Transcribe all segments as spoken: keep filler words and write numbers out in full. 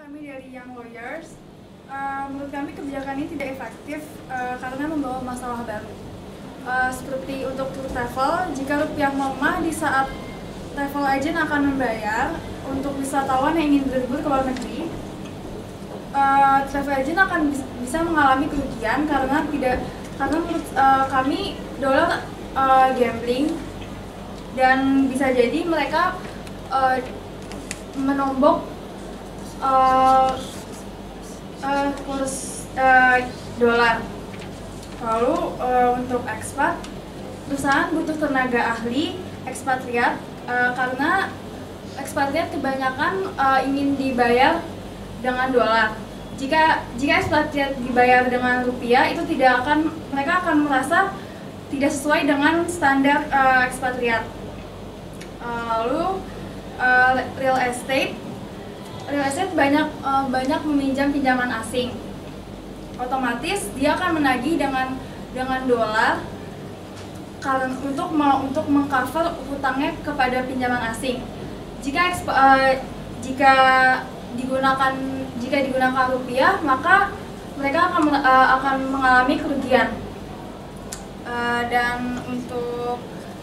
kami dari Young Lawyers, uh, menurut kami kebijakan ini tidak efektif uh, karena membawa masalah baru. Uh, seperti untuk tour travel, jika rupiah melemah di saat travel agent akan membayar untuk wisatawan yang ingin berlibur ke luar negeri, uh, travel agent akan bisa mengalami kerugian karena tidak karena menurut uh, kami dolar uh, gambling, dan bisa jadi mereka uh, menombok uh, uh, kurs uh, dolar. Lalu uh, untuk ekspat, perusahaan butuh tenaga ahli ekspatriat uh, karena ekspatriat kebanyakan uh, ingin dibayar dengan dolar. Jika jika ekspatriat dibayar dengan rupiah, itu tidak akan mereka akan merasa tidak sesuai dengan standar uh, ekspatriat. Uh, lalu uh, real estate, real estate banyak uh, banyak meminjam pinjaman asing. Otomatis dia akan menagih dengan dengan dolar karena untuk untuk mengcover hutangnya kepada pinjaman asing. Jika uh, jika digunakan jika digunakan rupiah, maka mereka akan uh, akan mengalami kerugian. Uh, dan untuk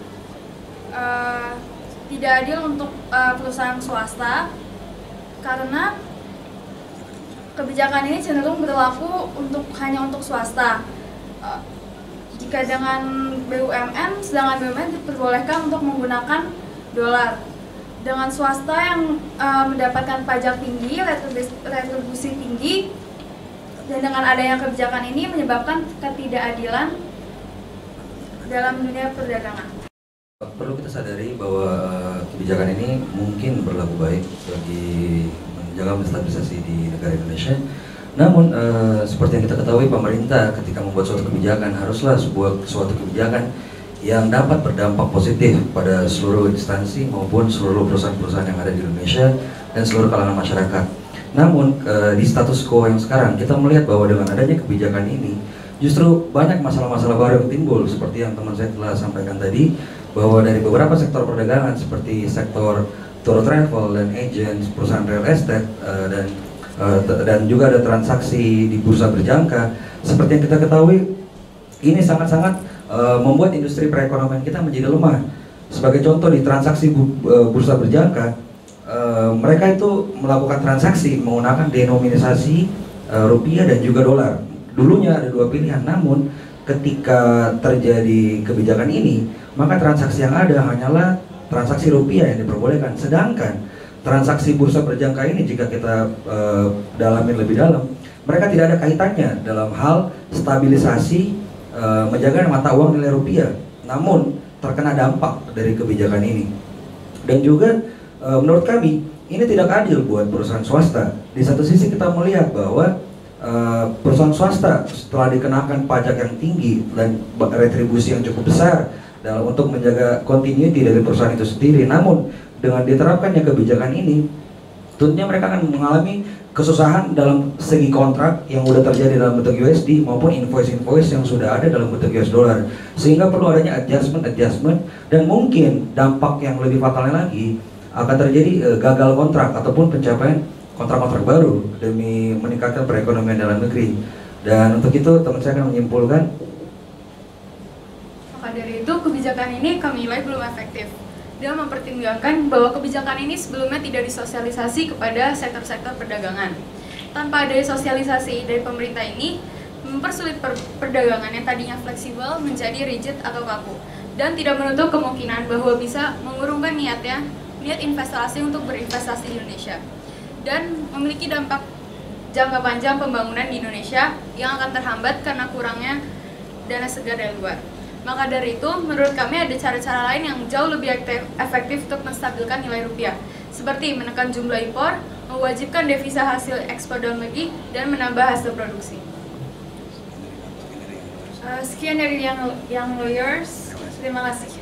uh, tidak adil untuk uh, perusahaan swasta karena kebijakan ini cenderung berlaku untuk hanya untuk swasta. Uh, jika dengan B U M N, sedangkan B U M N diperbolehkan untuk menggunakan dolar. Dengan swasta yang uh, mendapatkan pajak tinggi, retribusi tinggi, dan dengan adanya kebijakan ini menyebabkan ketidakadilan dalam dunia perdagangan. Perlu kita sadari bahwa kebijakan ini mungkin berlaku baik bagi menjaga stabilisasi di negara Indonesia. Namun uh, seperti yang kita ketahui, pemerintah ketika membuat suatu kebijakan haruslah sebuah suatu kebijakan yang dapat berdampak positif pada seluruh instansi maupun seluruh perusahaan-perusahaan yang ada di Indonesia dan seluruh kalangan masyarakat. Namun uh, di status quo yang sekarang kita melihat bahwa dengan adanya kebijakan ini justru banyak masalah-masalah baru yang timbul, seperti yang teman saya telah sampaikan tadi, bahwa dari beberapa sektor perdagangan seperti sektor tour travel dan agents, perusahaan real estate, uh, dan uh, dan juga ada transaksi di bursa berjangka. Seperti yang kita ketahui, ini sangat-sangat uh, membuat industri perekonomian kita menjadi lemah. Sebagai contoh, di transaksi bu, uh, bursa berjangka, uh, mereka itu melakukan transaksi menggunakan denominasi uh, rupiah dan juga dolar. Dulunya ada dua pilihan, namun ketika terjadi kebijakan ini, maka transaksi yang ada hanyalah transaksi rupiah yang diperbolehkan. Sedangkan transaksi bursa berjangka ini, jika kita uh, dalamin lebih dalam, mereka tidak ada kaitannya dalam hal stabilisasi uh, menjaga mata uang nilai rupiah, namun terkena dampak dari kebijakan ini. Dan juga uh, menurut kami ini tidak adil buat perusahaan swasta. Di satu sisi kita melihat bahwa uh, perusahaan swasta setelah dikenakan pajak yang tinggi dan retribusi yang cukup besar dalam untuk menjaga continuity dari perusahaan itu sendiri, namun dengan diterapkannya kebijakan ini, tentunya mereka akan mengalami kesusahan dalam segi kontrak yang sudah terjadi dalam bentuk U S D maupun invoice-invoice yang sudah ada dalam bentuk U S dollar, sehingga perlu adanya adjustment-adjustment, dan mungkin dampak yang lebih fatalnya lagi akan terjadi uh, gagal kontrak ataupun pencapaian kontrak-kontrak baru demi meningkatkan perekonomian dalam negeri. Dan untuk itu teman saya akan menyimpulkan, dari itu kebijakan ini kami nilai belum efektif dan mempertimbangkan bahwa kebijakan ini sebelumnya tidak disosialisasi kepada sektor-sektor perdagangan. Tanpa adanya sosialisasi dari pemerintah ini mempersulit per perdagangan yang tadinya fleksibel menjadi rigid atau kaku, dan tidak menutup kemungkinan bahwa bisa mengurungkan niatnya niat investasi untuk berinvestasi di Indonesia dan memiliki dampak jangka panjang pembangunan di Indonesia yang akan terhambat karena kurangnya dana segar dari luar. Maka dari itu, menurut kami ada cara-cara lain yang jauh lebih efektif untuk menstabilkan nilai rupiah, seperti menekan jumlah impor, mewajibkan devisa hasil ekspor dalam negeri, dan menambah hasil produksi. Uh, sekian dari Young, Young Lawyers, terima kasih.